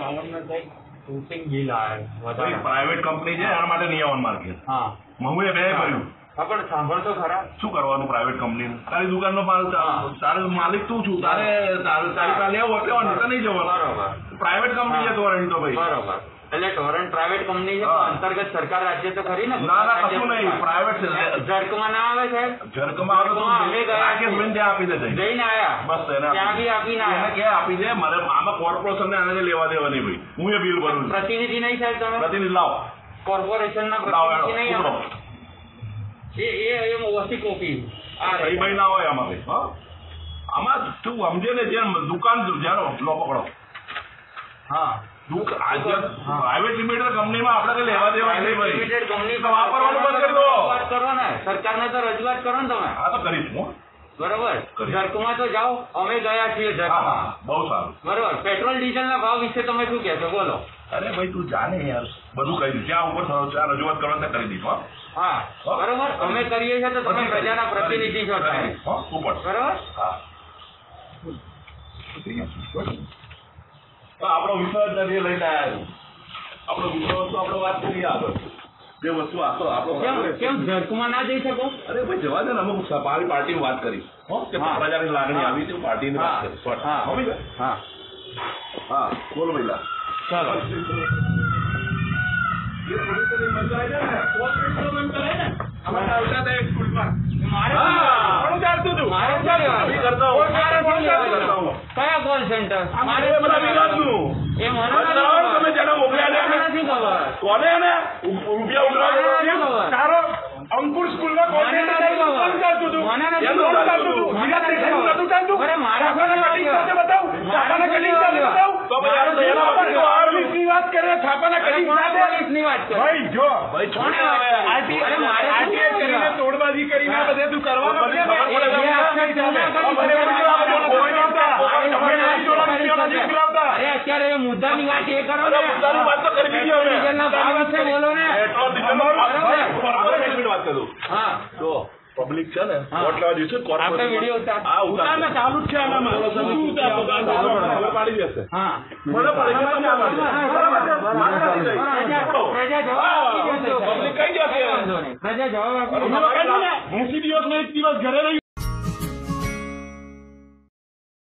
Private company છે એના માટે નહીં આવવાનું માર્કેટ. હા મહુએ બે કર્યું. હા પણ સાંભળ તો ખરા, શું કરવાનું પ્રાઇવેટ કંપની? તારી દુકાન નો માલ, તારે માલિક તું છું, તારે તારી પાસે લેવો એટલે નહીં જવાનું. પ્રાઇવેટ કંપની છે ટોરેન્ટ તો ભાઈ. બરોબર. એટલે ટોરેન્ટ પ્રાઇવેટ કંપની છે, અંતર્ગત સરકાર રાજ્ય તો ખરી ને? ના કશું નહીં, પ્રાઇવેટ છે. ઝડકમાં ના આવે સાહેબ? ઝડકમાં આવે તો અમે ગયા રાકેશભાઈ ત્યાં આપી દે, જઈને આયા બસ ત્યાં બી આપીને આયા. ક્યાં આપી દે? મારે આમાં કોર્પોરેશન ને આને લેવા દેવા નહીં ભાઈ. હું એ બિલ ભરું. પ્રતિનિધિ નહીં સાહેબ તમે? પ્રતિનિધિ લાવો. કોર્પોરેશન ના પ્રતિનિધિ નહીં આવે એ ઓછી કોપી સહી ભાઈ ના હોય આમાં ભાઈ. આમાં તું સમજે ને જેમ દુકાન જાણો લો પકડો. હા પ્રાઇવેટ લિમિટેડ કંપનીમાં આપણે કઈ લેવા દેવા નહીં ભાઈ. લિમિટેડ કંપની વાપરવાનું બંધ કરી દો. વાત કરો ને, સરકારને તો રજૂઆત કરો ને તમે. હા તો કરીશ હું. બરોબર. ઝરકમાં તો જાઓ, અમે ગયા છીએ ઝરકમાં. બહુ સારું. બરોબર. પેટ્રોલ ડીઝલ ના ભાવ વિશે તમે શું કહેશો બોલો? અરે ભાઈ તું જાને યાર, બધું કહી દીધું. ત્યાં ઉપર રજૂઆત કરવાનું કરી દીધું. હા બરોબર. અમે કરીએ છીએ તો તમે પ્રજાના પ્રતિનિધિ છો ઉપર. બરોબર. હા આપણો વિશ્વાસ નથી લઈને આવ્યા. આપણો વિશ્વાસ તો આપણે વાત કરીએ આગળ. જે વસ્તુ આપો આપણો કેમ ઝડકમાં ના જઈ શકો? અરે ભાઈ જવા દે ને, અમુક મારી પાર્ટીની વાત કરી કે પ્રજાની લાગણી આવી હતી, પાર્ટીની વાત કરી. હા હા બોલો ભાઈ. ચાલો કયા કોલ સેન્ટર? તમે જેને મોકલ્યા નથી ખબર કોને ને રૂપિયા ઉઘરાવો. અંકુર સ્કૂલ માં કોલ સેન્ટર ચાલતું હતું. વાત કરે છાપાના કટિંગ તોડબાજી કરીને બધે તું કરવાનું. અત્યારે મુદ્દાની વાત એ કરો ને, બોલો ને. વાત કરું. હા તો પબ્લિક છે ને વોટ લેવા જઈશું. આપણે વિડીયો ચાલુ જ છે આનામાં પાડી દેશે. હા મને પબ્લિક કઈ જશે? 80 દિવસ ને 1 દિવસ ઘરે રહી